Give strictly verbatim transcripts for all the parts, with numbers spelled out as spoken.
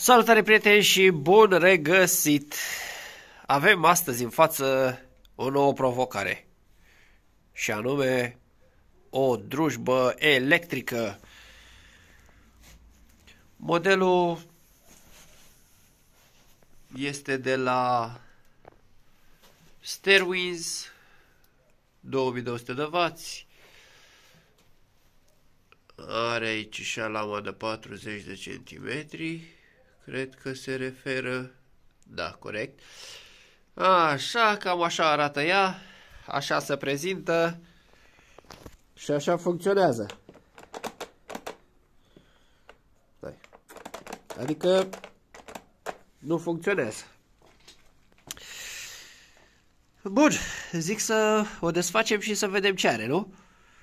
Salutare prieteni și bun regăsit! Avem astăzi în față o nouă provocare și anume o drujbă electrică. Modelul este de la Stairwiz, două mii două sute de wați. Are aici și lama de patruzeci de centimetri. Cred că se referă. Da, corect. Așa, cam așa arată ea. Așa se prezintă. Și așa funcționează. Stai. Adică nu funcționează. Bun, zic să o desfacem și să vedem ce are, nu?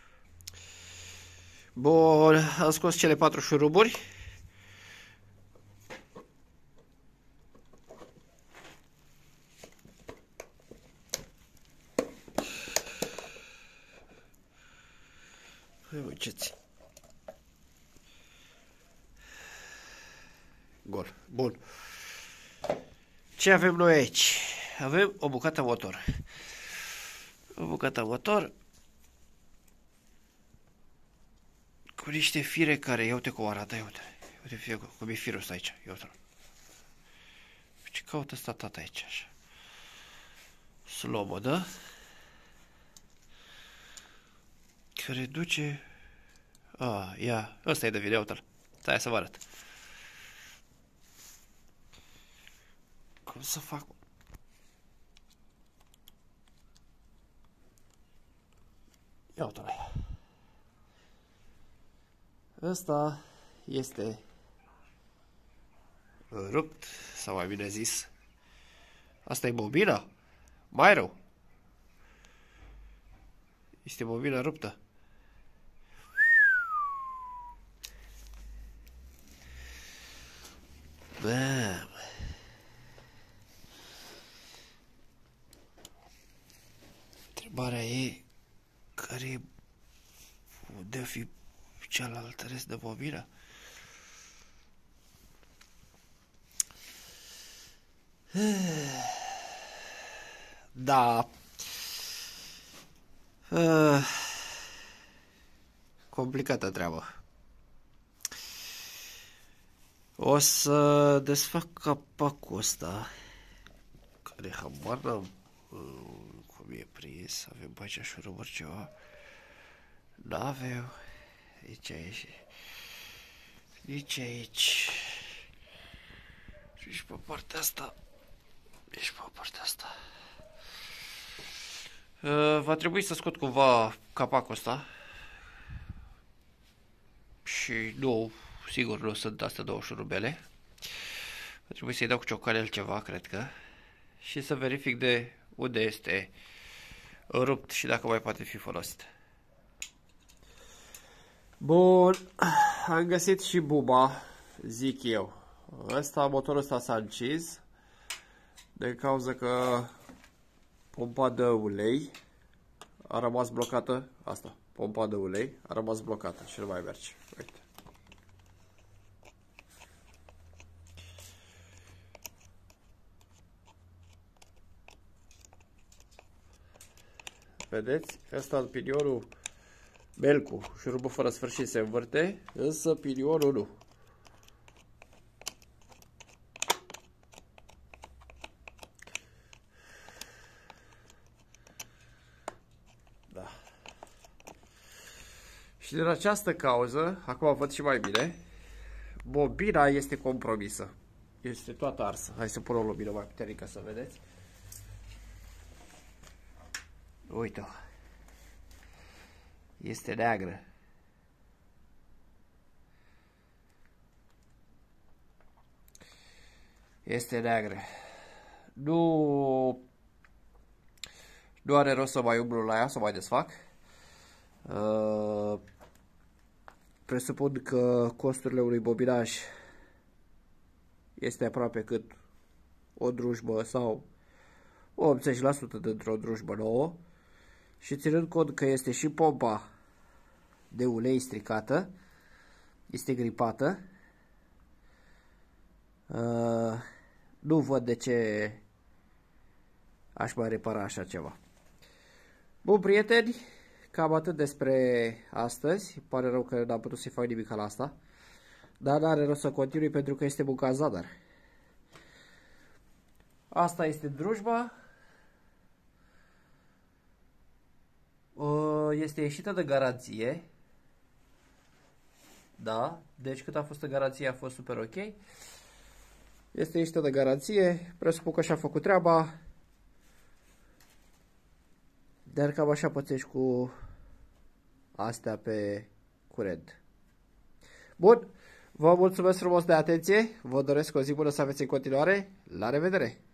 Bun, am scos cele patru șuruburi. Uitați. Gol. Bun. Ce avem noi aici? Avem o bucată motor. O bucată motor cu niște fire care, ia uite cum arată, ia uite. Uite fie, cum e firul ăsta aici, ia uite. Ce caută ăsta tata aici așa? Slobodă. Care duce... A, ia, ăsta e de video, uite-l. Stai să vă arăt. Cum să fac? Ia uite-l. Ăsta este rupt, sau mai bine zis. Asta e bobina? Mai rău. Este bobina ruptă. Bă. Întrebarea e care de fi cealaltă rest de bobina? Da. Uh, complicată treabă. O să desfac capacul ăsta, care habar n-am cum e prins. Avem pe aici șuruburi ceva. N-avem. Aici, aici. Nici aici. Și pe partea asta. Nici pe partea asta. Uh, va trebui să scot cumva capacul ăsta. Și nu, sigur nu sunt astea două șurubele. Va trebui să-i dau cu ciocanel ceva, cred că. Și să verific de unde este rupt și dacă mai poate fi folosit. Bun, am găsit și buba, zic eu. Ăsta, motorul ăsta s-a încins de cauza că pompa de ulei a rămas blocată. Asta, pompa de ulei a rămas blocată și nu mai merge. Uite. Vedeți? Ăsta pinionul belcu, șurubul fără sfârșit se învârte, însă pinionul nu. Da. Și din această cauză, acum văd și mai bine, bobina este compromisă. Este toată arsă. Hai să pun o lumină mai puternică să vedeți. Uite-o. Este neagră. Este neagră. Nu... Nu are rost să mai umblu la ea, să mai desfac. Uh, presupun că costurile unui bobinaj este aproape cât o drujbă sau optzeci la sută dintr-o drujbă nouă. Și ținând cont că este și pompa de ulei stricată, este gripată, Uh, nu văd de ce aș mai repara așa ceva. Bun, prieteni, cam atât despre astăzi. Pare rău că n-am putut să-i fac nimic la asta. Dar n-are rost să continui pentru că este munca în zadar. Asta este drujba. Este ieșită de garanție. Da, deci cât a fost în garanție a fost super ok. Este ieșită de garanție. Presupun că și-a făcut treaba. Dar cam așa pățești cu astea pe curent. Bun, vă mulțumesc frumos de atenție. Vă doresc o zi bună să aveți în continuare. La revedere!